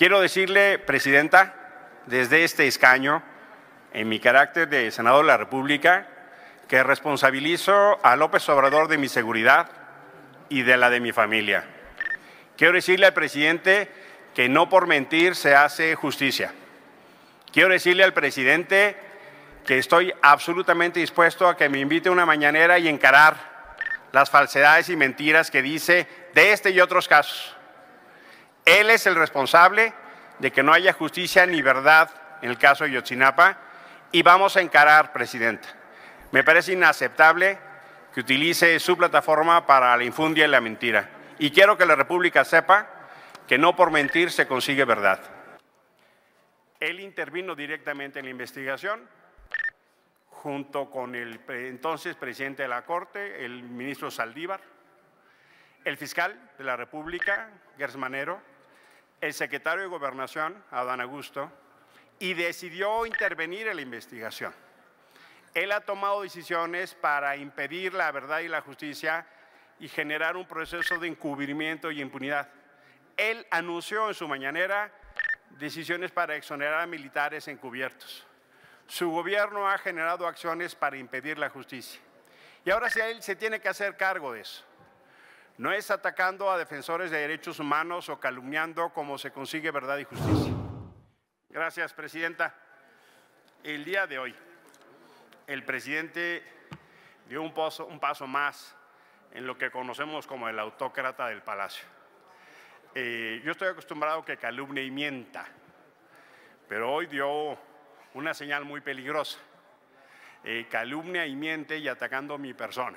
Quiero decirle, Presidenta, desde este escaño, en mi carácter de senador de la República, que responsabilizo a López Obrador de mi seguridad y de la de mi familia. Quiero decirle al presidente que no por mentir se hace justicia. Quiero decirle al presidente que estoy absolutamente dispuesto a que me invite a una mañanera y encarar las falsedades y mentiras que dice de este y otros casos. Él es el responsable de que no haya justicia ni verdad en el caso de Ayotzinapa y vamos a encarar, Presidenta. Me parece inaceptable que utilice su plataforma para la infundia y la mentira. Y quiero que la República sepa que no por mentir se consigue verdad. Él intervino directamente en la investigación junto con el entonces presidente de la Corte, el ministro Saldívar, el fiscal de la República, Gers Manero, el secretario de Gobernación, Adán Augusto, y decidió intervenir en la investigación. Él ha tomado decisiones para impedir la verdad y la justicia y generar un proceso de encubrimiento y impunidad. Él anunció en su mañanera decisiones para exonerar a militares encubiertos. Su gobierno ha generado acciones para impedir la justicia. Y ahora sí, él se tiene que hacer cargo de eso. No es atacando a defensores de derechos humanos o calumniando cómo se consigue verdad y justicia. Gracias, Presidenta. El día de hoy, el presidente dio un paso más en lo que conocemos como el autócrata del Palacio. Yo estoy acostumbrado a que calumnie y mienta, pero hoy dio una señal muy peligrosa. Calumnia y miente y atacando a mi persona.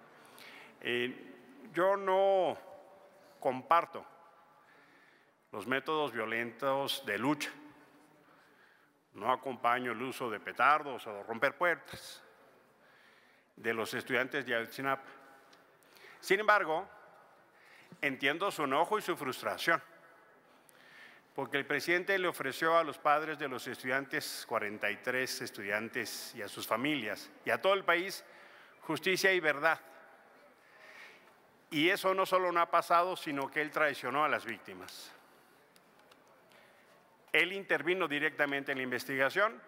Yo no comparto los métodos violentos de lucha. No acompaño el uso de petardos o romper puertas de los estudiantes de Ayotzinapa. Sin embargo, entiendo su enojo y su frustración, porque el presidente le ofreció a los padres de los estudiantes, 43 estudiantes y a sus familias y a todo el país, justicia y verdad. Y eso no solo no ha pasado, sino que él traicionó a las víctimas. Él intervino directamente en la investigación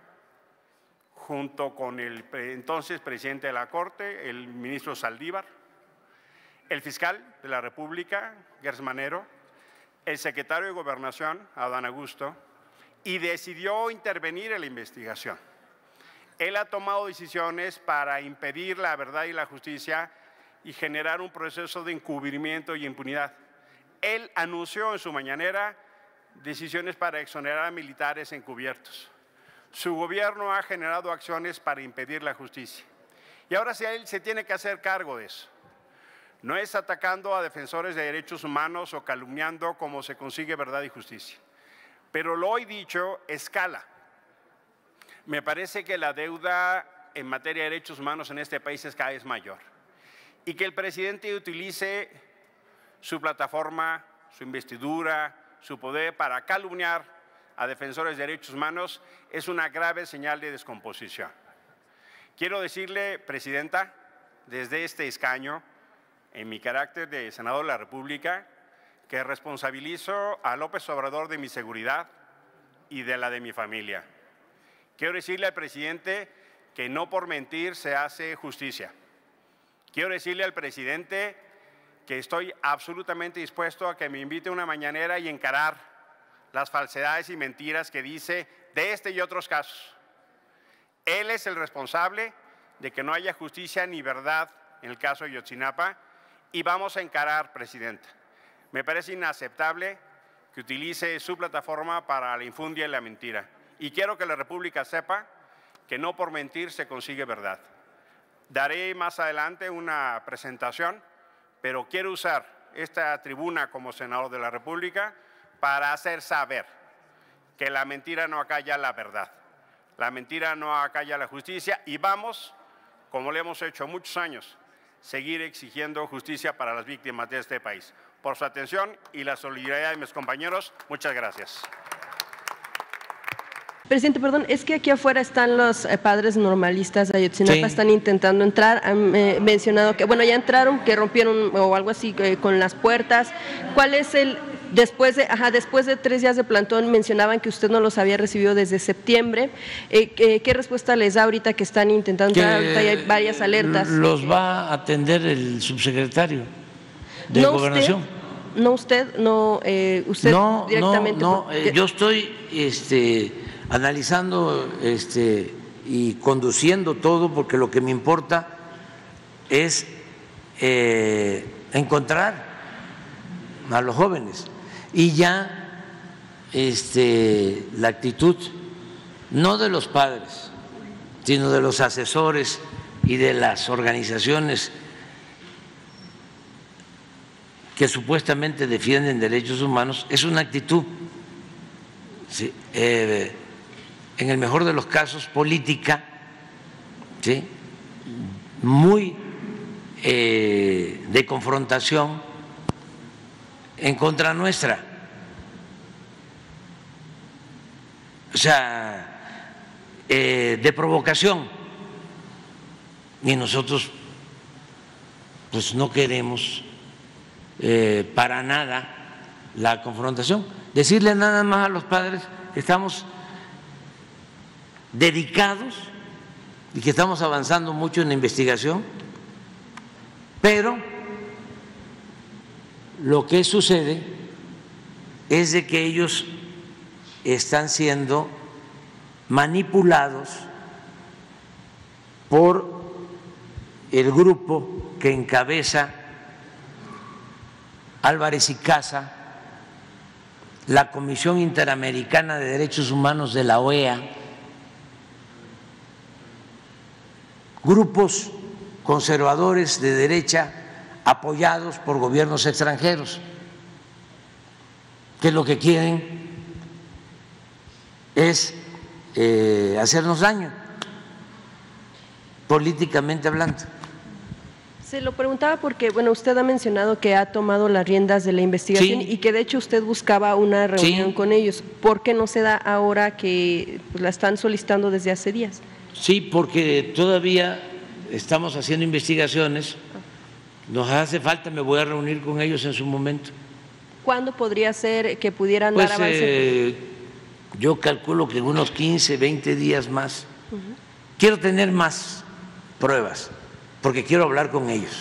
junto con el entonces presidente de la Corte, el ministro Saldívar, el fiscal de la República, Gers Manero, el secretario de Gobernación, Adán Augusto, y decidió intervenir en la investigación. Él ha tomado decisiones para impedir la verdad y la justicia y generar un proceso de encubrimiento y impunidad. Él anunció en su mañanera decisiones para exonerar a militares encubiertos. Su gobierno ha generado acciones para impedir la justicia. Y ahora sí, él se tiene que hacer cargo de eso. No es atacando a defensores de derechos humanos o calumniando cómo se consigue verdad y justicia. Pero lo hoy dicho escala. Me parece que la deuda en materia de derechos humanos en este país es cada vez mayor. Y que el presidente utilice su plataforma, su investidura, su poder para calumniar a defensores de derechos humanos es una grave señal de descomposición. Quiero decirle, Presidenta, desde este escaño, en mi carácter de senador de la República, que responsabilizo a López Obrador de mi seguridad y de la de mi familia. Quiero decirle al presidente que no por mentir se hace justicia. Quiero decirle al presidente que estoy absolutamente dispuesto a que me invite a una mañanera y encarar las falsedades y mentiras que dice de este y otros casos. Él es el responsable de que no haya justicia ni verdad en el caso de Ayotzinapa y vamos a encarar, Presidenta. Me parece inaceptable que utilice su plataforma para la infundia y la mentira. Y quiero que la República sepa que no por mentir se consigue verdad. Daré más adelante una presentación, pero quiero usar esta tribuna como senador de la República para hacer saber que la mentira no acalla la verdad, la mentira no acalla la justicia y vamos, como le hemos hecho muchos años, seguir exigiendo justicia para las víctimas de este país. Por su atención y la solidaridad de mis compañeros, muchas gracias. Presidente, perdón, es que aquí afuera están los padres normalistas de Ayotzinapa, sí. Están intentando entrar, han mencionado que, bueno, ya entraron, que rompieron o algo así con las puertas. ¿Cuál es el después de 3 días de plantón mencionaban que usted no los había recibido desde septiembre. ¿Qué respuesta les da ahorita que están intentando entrar? Ahorita hay varias alertas. Los va a atender el subsecretario de Gobernación. Usted directamente. Yo estoy analizando y conduciendo todo, porque lo que me importa es encontrar a los jóvenes. Y ya la actitud no de los padres, sino de los asesores y de las organizaciones que supuestamente defienden derechos humanos, es una actitud, ¿sí?, en el mejor de los casos política, ¿sí?, muy de confrontación en contra nuestra. O sea, de provocación. Y nosotros pues no queremos para nada la confrontación. Decirle nada más a los padres que estamos dedicados y que estamos avanzando mucho en la investigación, pero lo que sucede es de que ellos están siendo manipulados por el grupo que encabeza Álvarez y Casa, la Comisión Interamericana de Derechos Humanos de la OEA, grupos conservadores de derecha apoyados por gobiernos extranjeros, que lo que quieren es hacernos daño, políticamente hablando. Se lo preguntaba porque, bueno, usted ha mencionado que ha tomado las riendas de la investigación, sí, y que de hecho usted buscaba una reunión, sí, con ellos. ¿Por qué no se da ahora que pues, la están solicitando desde hace días? Sí, porque todavía estamos haciendo investigaciones, nos hace falta, me voy a reunir con ellos en su momento. ¿Cuándo podría ser que pudieran dar avance? Yo calculo que en unos 15, 20 días más. Quiero tener más pruebas, porque quiero hablar con ellos.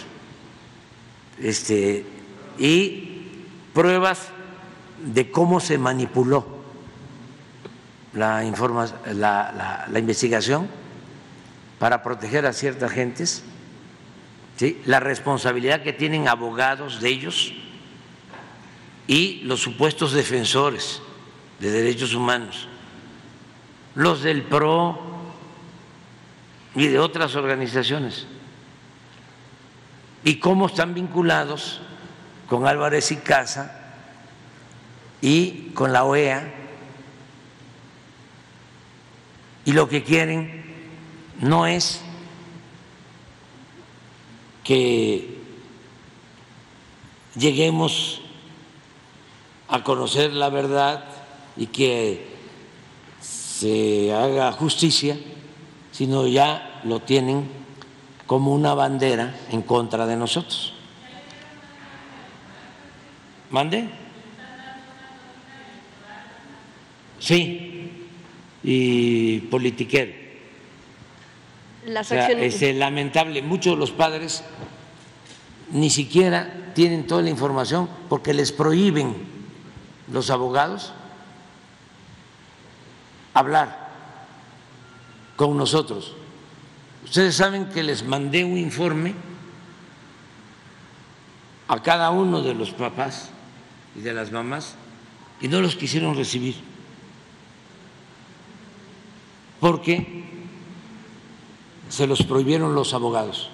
Y pruebas de cómo se manipuló la investigación para proteger a ciertas gentes, ¿sí?, la responsabilidad que tienen abogados de ellos y los supuestos defensores de derechos humanos, los del PRO y de otras organizaciones, y cómo están vinculados con Álvarez y Casa y con la OEA, y lo que quieren no es que lleguemos a conocer la verdad y que se haga justicia, sino ya lo tienen como una bandera en contra de nosotros. ¿Mande? Sí, y politiquero. Las acciones... O sea, es lamentable, muchos de los padres ni siquiera tienen toda la información porque les prohíben los abogados hablar con nosotros. Ustedes saben que les mandé un informe a cada uno de los papás y de las mamás y no los quisieron recibir porque se los prohibieron los abogados.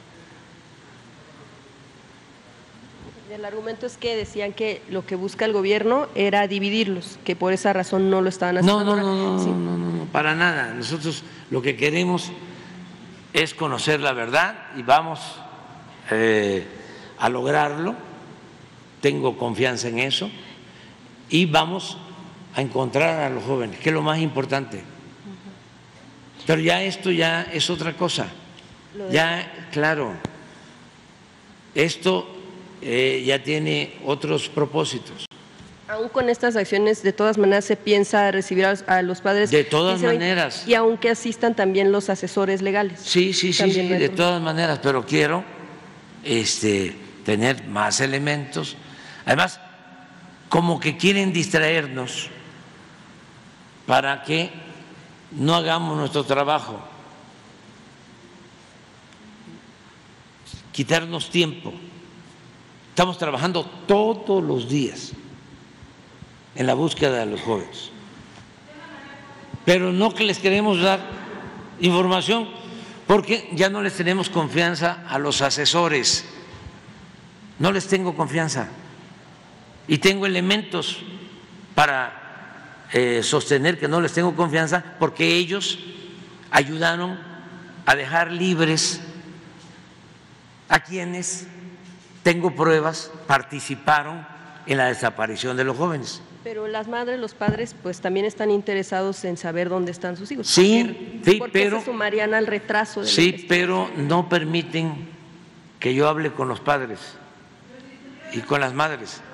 El argumento es que decían que lo que busca el gobierno era dividirlos, que por esa razón no lo estaban haciendo. No, para nada. Nosotros lo que queremos es conocer la verdad y vamos a lograrlo. Tengo confianza en eso y vamos a encontrar a los jóvenes, que es lo más importante. Pero ya esto ya es otra cosa. Ya, claro, esto ya tiene otros propósitos. Aún con estas acciones, de todas maneras, ¿se piensa recibir a los padres? De todas maneras. Y aunque asistan también los asesores legales. Sí, de todas maneras, pero quiero tener más elementos. Además, como que quieren distraernos para que no hagamos nuestro trabajo, quitarnos tiempo. Estamos trabajando todos los días en la búsqueda de los jóvenes, pero no que les queremos dar información porque ya no les tenemos confianza a los asesores, no les tengo confianza y tengo elementos para sostener que no les tengo confianza porque ellos ayudaron a dejar libres a quienes, tengo pruebas, participaron en la desaparición de los jóvenes. Pero las madres, los padres, pues también están interesados en saber dónde están sus hijos. Sí, pero se sumarían al retraso. Sí, pero no permiten que yo hable con los padres y con las madres.